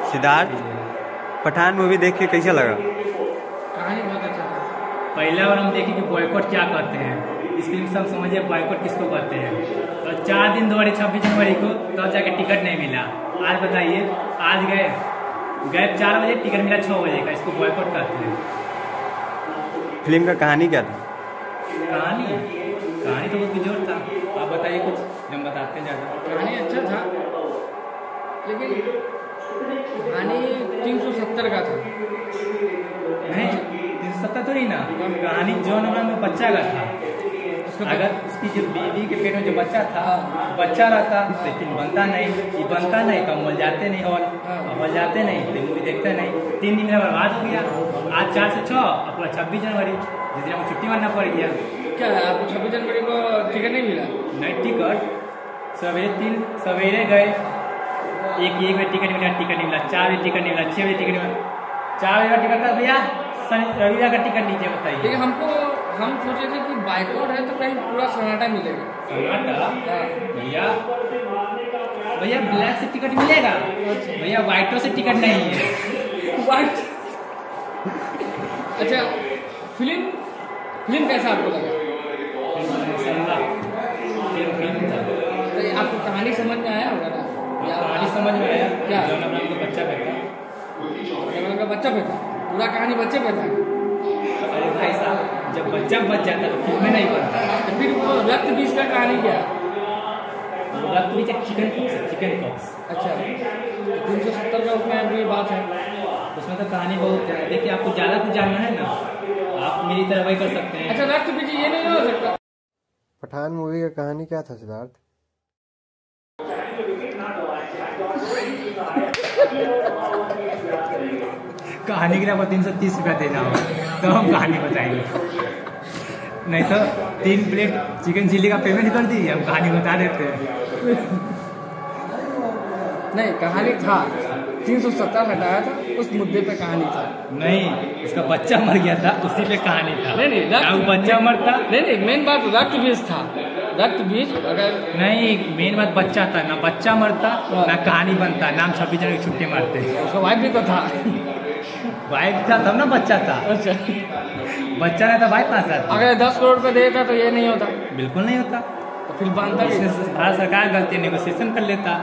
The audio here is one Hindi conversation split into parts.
सिद्धार्थ, पठान मूवी देख के कैसा लगा? कहानी बहुत अच्छा था। पहला बार हम देखे कि बॉयकॉट क्या करते हैं। इस फिल्म सब समझिए बॉयकॉट किसको करते हैं। तो 4 दिन दौड़े 26 जनवरी को, तब जाके टिकट नहीं मिला। आज बताइए, आज गए 4 बजे, टिकट मिला 6 बजे का। इसको बॉयकॉट करते हैं। फिल्म का कहानी क्या था? कहानी तो बहुत बेजोड़ था। आप बताइए कुछ, हम बताते हैं ज़्यादा। कहानी अच्छा था, लेकिन कहानी 370 का था। नहीं, 370 तो नहीं ना। कहानी जॉन अब्राहम में बच्चा का था। अगर उसकी जो बीवी के पेट में जो बच्चा था, बच्चा रहता लेकिन बनता नहीं, ये बनता नहीं तो हम मर जाते नहीं, और मर जाते नहीं तो मूवी देखते नहीं। 3 दिन में बर्बाद हो गया। आज 4 से 6 और पूरा 26 जनवरी, जिस दिन हमको छुट्टी मारना पड़ गया। क्या है, आपको 26 जनवरी को टिकट नहीं मिला? नहीं, टिकट सवेरे गए, एक बजे टिकट मिला, 4 बजे टिकट नहीं मिला, 6 बजे टिकट मिला, 4 बजे का टिकट था भैया, रविवार का टिकट नीचे बताइए। लेकिन हम सोचे थे कि बाइकआउट है तो कहीं पूरा सन्नाटा मिलेगा। सन्नाटा? भैया ब्लैक से टिकट मिलेगा भैया, व्हाइटों से टिकट नहीं है। व्हाइट। अच्छा, फिल्म कैसा आपको लगा? फिल्म था। तो आपको कहानी समझ में आया होगा ना? कहानी समझ में आया क्या? जॉन अब्राहम का बच्चा बैठा, का बच्चा पे था, पूरा कहानी बच्चे पे था। अरे भाई साहब, जब बच्चा बच जाता तो फिल्म में नहीं बनता। तो फिर वो रक्त बीज का कहानी क्या? रक्त बीज चिकन पॉक्स। अच्छा, 370 का उसमें भी बात है। उसमें तो कहानी बहुत है। देखिए, आपको ज़्यादा कुछ जानना है ना, आप मेरी तरह वही कर सकते हैं। अच्छा, रक्त बीज ये नहीं हो सकता? पठान मूवी का कहानी क्या था सिद्धार्थ? कहानी के लिए आपको 330 रुपया देना होगा तो हम कहानी बताएंगे, नहीं तो 3 प्लेट चिकन चिल्ली का पेमेंट कर दीजिए, हम कहानी बता देते हैं। नहीं, कहानी था 370 हटाया था, उस मुद्दे पे कहानी था। नहीं, उसका बच्चा मर गया था, उसी पे कहानी था। नहीं, बच्चा मरता। नहीं, मेन बात रक्त बीज था। रक्त बीज अगर नहीं, मेन बात बच्चा था। ना बच्चा मरता ना कहानी बनता, नाम 26 जनवरी की छुट्टी मारते। उसका वाइफ भी तो था। वाइफ था तब ना बच्चा था। अच्छा, बच्चा नहीं था, वाइफ कहाँ था? अगर 10 करोड़ पे देता तो ये नहीं होता। बिल्कुल नहीं होता। तो फिर बांधता भारत सरकार गलती, नेगोशिएशन कर लेता।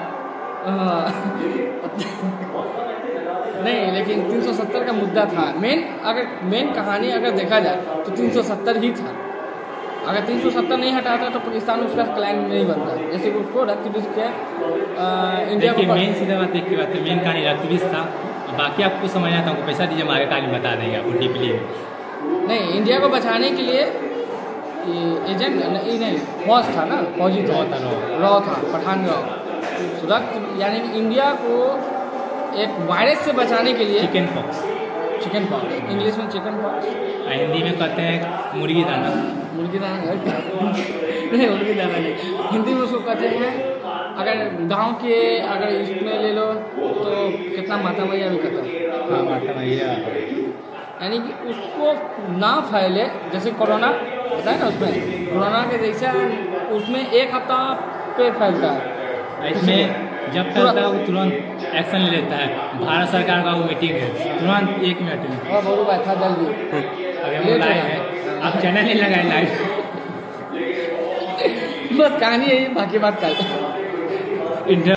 नहीं, लेकिन 370 का मुद्दा था। मेन कहानी अगर देखा जाए तो 370 ही था। अगर 370 नहीं हटाता तो पाकिस्तान उसका क्लाइम नहीं बनता। जैसे कि उसको रक्त बीज के इंडिया को मेन सीधा बात एक की बात है, मेन कहानी रक्त बीज था। बाकी आपको समझ आता, हमको पैसा दीजिए, हमारे कहानी बता देंगे आपको डीपली। नहीं, इंडिया को बचाने के लिए एजेंट नहीं, फौज था ना, फौजी था, रॉ था, पठान रॉ। रक्त यानी कि इंडिया को एक वायरस से बचाने के लिए चिकन पॉक्स, इंग्लिश में चिकन पॉक्स, हिंदी में कहते हैं मुर्गी दाना। नहीं, मुर्गी दाना नहीं, हिंदी में उसको कहते हैं। अगर गांव के अगर इसमें ले लो तो कितना माता मैया भी कहता है। हाँ, माता मैया। यानी कि उसको ना फैले, जैसे कोरोना होता है ना, उसमें कोरोना के जैसा उसमें 1 हफ्ता पे फैलता है। इसमें जब फैलता है वो तुरंत एक्शन ले लेता है। भारत सरकार का वो मीटिंग है, तुरंत 1 मिनट में। और बोलो भाई था जल्दी, अभी हम लाइव हैं, आप चैनल ही लगाए लाइव। बस कहानी यही, बाकी बात कर। इंटरव्यू